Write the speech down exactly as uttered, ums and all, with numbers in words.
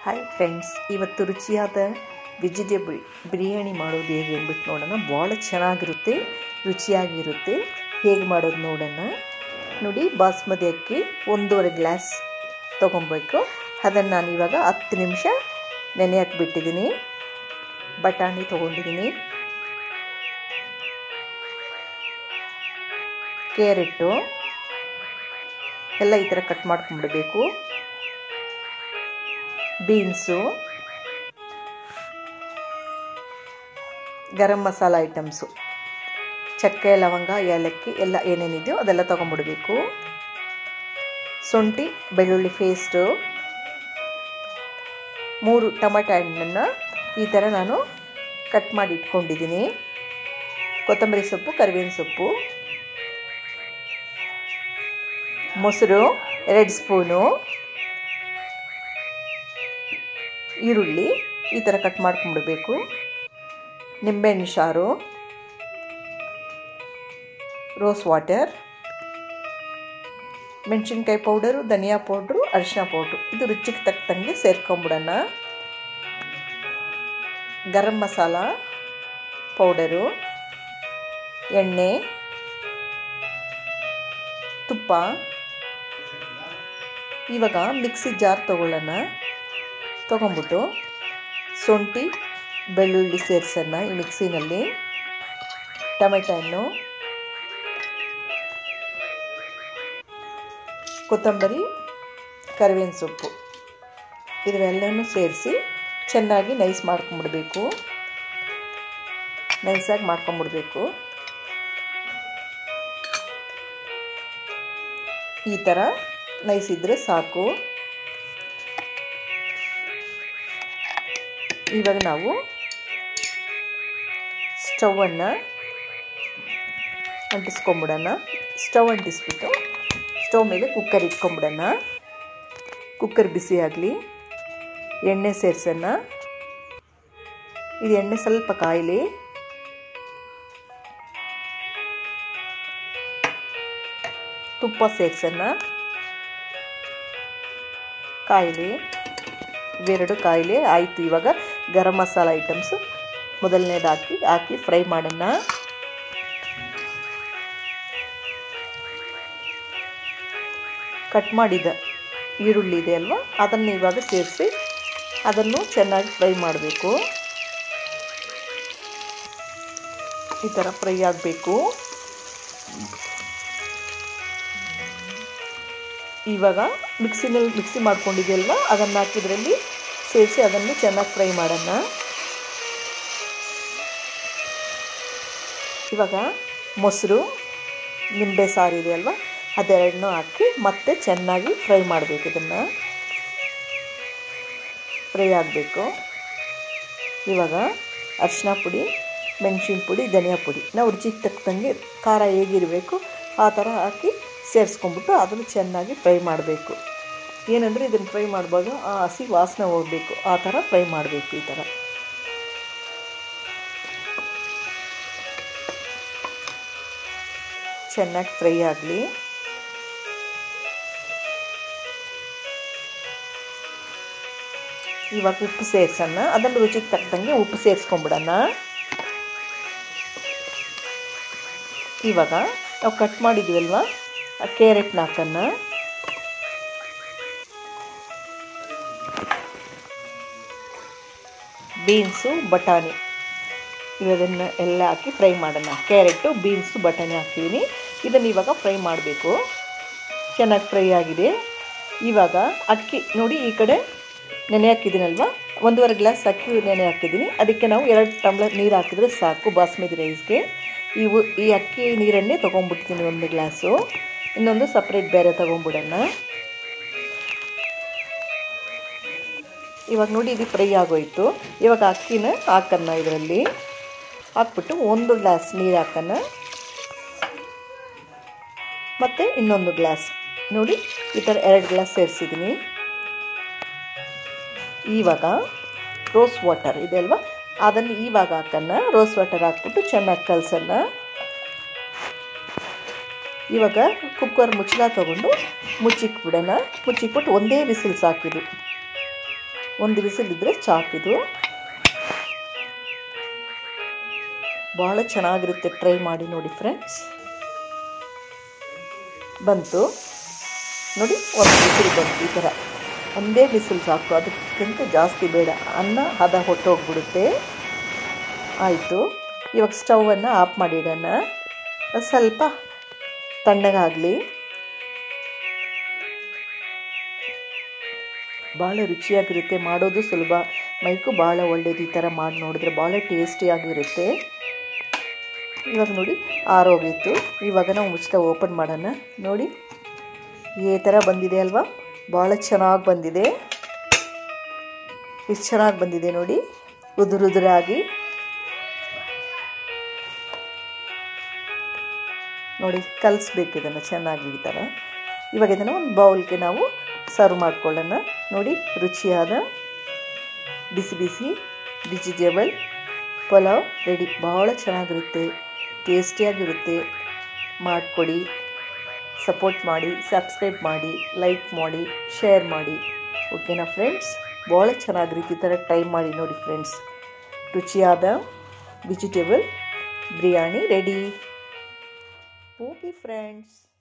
Hi friends, ಇವತ್ತು ರುಚಿಯಾದ vegetable biryani ಮಾಡೋದು ಹೇಗೆ ಅಂದ್ಬಿಟ್ಟು ನೋಡೋಣ. ಭಾಳ ಚೆನ್ನಾಗಿರುತ್ತೆ, ರುಚಿಯಾಗಿರುತ್ತೆ. ಹೇಗೆ ಮಾಡೋದು ನೋಡೋಣ. ನೋಡಿ, ಬಾಸ್ಮತಿ ಅಕ್ಕಿ ಒಂದೂವರೆ ಗ್ಲಾಸ್ ತೊಗೊಬೇಕು. ಅದನ್ನು ನಾನು ಇವಾಗ ಹತ್ತು ನಿಮಿಷ ನೆನೆ ಹಾಕಿಬಿಟ್ಟಿದ್ದೀನಿ. ಬಟಾಣಿ ತೊಗೊಂಡಿದ್ದೀನಿ, ಕ್ಯಾರೆಟು ಎಲ್ಲ ಈ ಥರ ಕಟ್ ಮಾಡ್ಕೊಂಡ್ಬಿಡಬೇಕು. ಬೀನ್ಸು, ಗರಂ ಮಸಾಲ ಐಟಮ್ಸು, ಚಕ್ಕೆ, ಲವಂಗ, ಏಲಕ್ಕಿ ಎಲ್ಲ ಏನೇನಿದೆಯೋ ಅದೆಲ್ಲ ತೊಗೊಂಡ್ಬಿಡಬೇಕು. ಶುಂಠಿ ಬೆಳ್ಳುಳ್ಳಿ ಪೇಸ್ಟು, ಮೂರು ಟೊಮೆಟೊ ಹಣ್ಣನ್ನು ಈ ಥರ ನಾನು ಕಟ್ ಮಾಡಿ ಇಟ್ಕೊಂಡಿದ್ದೀನಿ. ಕೊತ್ತಂಬರಿ ಸೊಪ್ಪು, ಕರಿಬೇವಿನ ಸೊಪ್ಪು, ಮೊಸರು ಎರಡು ಸ್ಪೂನು, ಈರುಳ್ಳಿ ಈ ಥರ ಕಟ್ ಮಾಡ್ಕೊಂಡ್ಬಿಡಬೇಕು. ನಿಂಬೆಹಣ್ಣು ಸಾರು, ರೋಸ್ ವಾಟರ್, ಮೆಣಸಿನ್ಕಾಯಿ ಪೌಡರು, ಧನಿಯಾ ಪೌಡ್ರು, ಅರಿಶಿನ ಪೌಡ್ರು ಇದು ರುಚಿಗೆ ತಕ್ಕಂಗೆ ಸೇರ್ಕೊಂಬಿಡೋಣ. ಗರಂ ಮಸಾಲ ಪೌಡರು, ಎಣ್ಣೆ, ತುಪ್ಪ. ಇವಾಗ ಮಿಕ್ಸಿ ಜಾರ್ ತೊಗೊಳ್ಳೋಣ. ತೊಗೊಂಬಿಟ್ಟು ಶುಂಠಿ ಬೆಳ್ಳುಳ್ಳಿ ಸೇರಿಸೋಣ ಈ ಮಿಕ್ಸಿನಲ್ಲಿ. ಟೊಮೆಟೊ ಹಣ್ಣು, ಕೊತ್ತಂಬರಿ, ಕರಿಬೇವಿನ ಸೊಪ್ಪು ಇದೆಲ್ಲನೂ ಸೇರಿಸಿ ಚೆನ್ನಾಗಿ ನೈಸ್ ಮಾಡ್ಕೊಂಬಿಡಬೇಕು. ನೈಸಾಗಿ ಮಾಡ್ಕೊಂಬಿಡಬೇಕು. ಈ ಥರ ನೈಸ್ ಇದ್ದರೆ ಸಾಕು. ಇವಾಗ ನಾವು ಸ್ಟವನ್ನು ಅಂಟಿಸ್ಕೊಂಬಿಡೋಣ. ಸ್ಟವ್ ಅಂಟಿಸ್ಬಿಟ್ಟು ಸ್ಟವ್ ಮೇಲೆ ಕುಕ್ಕರ್ ಇಟ್ಕೊಂಬಿಡೋಣ. ಕುಕ್ಕರ್ ಬಿಸಿ ಆಗಲಿ. ಎಣ್ಣೆ ಸೇರಿಸೋಣ. ಇದು ಎಣ್ಣೆ ಸ್ವಲ್ಪ ಕಾಯಲಿ. ತುಪ್ಪ ಸೇರಿಸೋಣ. ಕಾಯಲಿ. ಇವೆರಡು ಕಾಯಿಲೆ ಆಯಿತು. ಇವಾಗ ಗರಂ ಮಸಾಲ ಐಟಮ್ಸು ಮೊದಲನೇದು ಹಾಕಿ ಹಾಕಿ ಫ್ರೈ ಮಾಡೋಣ. ಕಟ್ ಮಾಡಿದ ಈರುಳ್ಳಿ ಇದೆ ಅಲ್ವಾ, ಅದನ್ನು ಇವಾಗ ಸೇರಿಸಿ ಅದನ್ನು ಚೆನ್ನಾಗಿ ಫ್ರೈ ಮಾಡಬೇಕು. ಈ ಥರ ಫ್ರೈ ಆಗಬೇಕು. ಇವಾಗ ಮಿಕ್ಸಿನಲ್ಲಿ ಮಿಕ್ಸಿ ಮಾಡ್ಕೊಂಡಿದೆಯಲ್ವ ಅದನ್ನು ಹಾಕಿದ್ರಲ್ಲಿ ಸೇರಿಸಿ ಅದನ್ನು ಚೆನ್ನಾಗಿ ಫ್ರೈ ಮಾಡೋಣ. ಇವಾಗ ಮೊಸರು, ನಿಂಬೆ ಸಾರು ಇದೆ ಅಲ್ವ ಅದೆರಡನ್ನೂ ಹಾಕಿ ಮತ್ತೆ ಚೆನ್ನಾಗಿ ಫ್ರೈ ಮಾಡಬೇಕು. ಇದನ್ನು ಫ್ರೈ ಆಗಬೇಕು. ಇವಾಗ ಅರಿಶಿನ ಪುಡಿ, ಮೆಣಸಿನ ಪುಡಿ, ಧನಿಯಾ ಪುಡಿ ನಾವು ರುಚಿಗೆ ತಕ್ಕಂಗೆ ಖಾರ ಹೇಗಿರಬೇಕು ಆ ಥರ ಹಾಕಿ ಸೇರಿಸ್ಕೊಂಡ್ಬಿಟ್ಟು ಅದನ್ನು ಚೆನ್ನಾಗಿ ಫ್ರೈ ಮಾಡಬೇಕು. ಏನಂದರೆ ಇದನ್ನು ಫ್ರೈ ಮಾಡುವಾಗ ಆ ಹಸಿ ವಾಸನೆ ಹೋಗಬೇಕು, ಆ ಥರ ಫ್ರೈ ಮಾಡಬೇಕು. ಈ ಥರ ಚೆನ್ನಾಗಿ ಫ್ರೈ ಆಗಲಿ. ಇವಾಗ ಉಪ್ಪು ಸೇರಿಸೋಣ. ಅದನ್ನು ರುಚಿಗೆ ತಕ್ಕಂಗೆ ಉಪ್ಪು ಸೇರಿಸ್ಕೊಂಬಿಡೋಣ. ಇವಾಗ ನಾವು ಕಟ್ ಮಾಡಿದ್ದೀವಲ್ವ ಕ್ಯಾರೆಟ್ನ ಹಾಕೋಣ. ಬೀನ್ಸು, ಬಟಾಣಿ ಇವದನ್ನು ಎಲ್ಲ ಹಾಕಿ ಫ್ರೈ ಮಾಡೋಣ. ಕ್ಯಾರೆಟು, ಬೀನ್ಸು, ಬಟಾಣಿ ಹಾಕ್ತಿದ್ದೀನಿ. ಇದನ್ನು ಇವಾಗ ಫ್ರೈ ಮಾಡಬೇಕು. ಚೆನ್ನಾಗಿ ಫ್ರೈ ಆಗಿದೆ. ಇವಾಗ ಅಕ್ಕಿ ನೋಡಿ, ಈ ಕಡೆ ನೆನೆ ಹಾಕಿದ್ದೀನಲ್ವ, ಒಂದೂವರೆ ಗ್ಲಾಸ್ ಅಕ್ಕಿ ನೆನೆ ಹಾಕಿದ್ದೀನಿ. ಅದಕ್ಕೆ ನಾವು ಎರಡು ಟಮ್ಲರ್ ನೀರು ಹಾಕಿದ್ರೆ ಸಾಕು ಬಾಸ್ಮತಿ ರೈಸ್ಗೆ. ಇವು ಈ ಅಕ್ಕಿ ನೀರನ್ನೇ ತೊಗೊಂಡ್ಬಿಡ್ತೀನಿ ಒಂದು ಗ್ಲಾಸು. ಇನ್ನೊಂದು ಸಪ್ರೇಟ್ ಬೇರೆ ತೊಗೊಂಡ್ಬಿಡೋಣ. ಇವಾಗ ನೋಡಿ, ಇದು ಫ್ರೈ ಆಗೋಯ್ತು. ಇವಾಗ ಅಕ್ಕಿನ ಹಾಕೋಣ. ಇದರಲ್ಲಿ ಹಾಕ್ಬಿಟ್ಟು ಒಂದು ಗ್ಲಾಸ್ ನೀರು ಹಾಕೋಣ. ಮತ್ತು ಇನ್ನೊಂದು ಗ್ಲಾಸ್ ನೋಡಿ, ಈ ಥರ ಎರಡು ಗ್ಲಾಸ್ ಸೇರಿಸಿದ್ದೀನಿ. ಇವಾಗ ರೋಸ್ ವಾಟರ್ ಇದೆ ಅಲ್ವಾ ಅದನ್ನು ಇವಾಗ ಹಾಕೋಣ. ರೋಸ್ ವಾಟರ್ ಹಾಕ್ಬಿಟ್ಟು ಚೆನ್ನಾಗಿ ಕಲಸೋಣ. ಇವಾಗ ಕುಕ್ಕರ್ ಮುಚ್ಚಳ ತೊಗೊಂಡು ಮುಚ್ಚಿಕ್ಬಿಡೋಣ. ಮುಚ್ಚಿಕ್ಬಿಟ್ಟು ಒಂದೇ ವಿಸಿಲ್ ಸಾಕಿದು. ಒಂದು ವಿಸಿಲ್ ಇದ್ದರೆ ಚಾಕಿದು. ಭಾಳ ಚೆನ್ನಾಗಿರುತ್ತೆ, ಟ್ರೈ ಮಾಡಿ ನೋಡಿ ಫ್ರೆಂಡ್ಸ್. ಬಂತು ನೋಡಿ, ಒಂದು ವಿಸಿಲ್ ಬಂತು. ಈ ಥರ ಒಂದೇ ಬಿಸಿಲು ಸಾಕು, ಅದಕ್ಕಿಂತ ಜಾಸ್ತಿ ಬೇಡ, ಅನ್ನ ಹದ ಹೊಟ್ಟೋಗ್ಬಿಡುತ್ತೆ. ಆಯಿತು, ಇವಾಗ ಸ್ಟವನ್ನು ಆಫ್ ಮಾಡಿಡೋಣ. ಸ್ವಲ್ಪ ತಣ್ಣಗಾಗಲಿ. ಭಾಳ ರುಚಿಯಾಗಿರುತ್ತೆ, ಮಾಡೋದು ಸುಲಭ, ಮೈಗೂ ಭಾಳ ಒಳ್ಳೆಯದು. ಈ ಥರ ಮಾಡಿ ನೋಡಿದ್ರೆ ಭಾಳ ಟೇಸ್ಟಿಯಾಗಿರುತ್ತೆ. ಇವಾಗ ನೋಡಿ ಆರೋಗಿತ್ತು. ಇವಾಗ ನಾವು ಮುಚ್ಚಳ ಓಪನ್ ಮಾಡೋಣ. ನೋಡಿ ಈ ಥರ ಬಂದಿದೆ ಅಲ್ವಾ, ಭಾಳ ಚೆನ್ನಾಗಿ ಬಂದಿದೆ. ಎಷ್ಟು ಚೆನ್ನಾಗಿ ಬಂದಿದೆ ನೋಡಿ, ಉದುರು ಉದುರಾಗಿ. ನೋಡಿ ಕಲಿಸ್ಬೇಕು ಇದನ್ನು ಚೆನ್ನಾಗಿ ಈ ಥರ. ಇವಾಗ ಇದನ್ನು ಒಂದು ಬೌಲ್ಗೆ ನಾವು ಸರ್ವ್ ಮಾಡ್ಕೊಳ್ಳೋಣ. ನೋಡಿ ರುಚಿಯಾದ ಬಿಸಿ ಬಿಸಿ ವೆಜಿಟೇಬಲ್ ಪಲಾವ್ ರೆಡಿ. ಭಾಳ ಚೆನ್ನಾಗಿರುತ್ತೆ, ಟೇಸ್ಟಿಯಾಗಿರುತ್ತೆ. ಮಾಡಿಕೊಡಿ, ಸಪೋರ್ಟ್ ಮಾಡಿ, ಸಬ್ಸ್ಕ್ರೈಬ್ ಮಾಡಿ, ಲೈಕ್ ಮಾಡಿ, ಶೇರ್ ಮಾಡಿ. ಓಕೆನಾ ಫ್ರೆಂಡ್ಸ್? ಭಾಳ ಚೆನ್ನಾಗಿರುತ್ತೆ, ಈ ಥರ ಟ್ರೈ ಮಾಡಿ ನೋಡಿ ಫ್ರೆಂಡ್ಸ್. ರುಚಿಯಾದ vegetable biryani ready. Okay friends.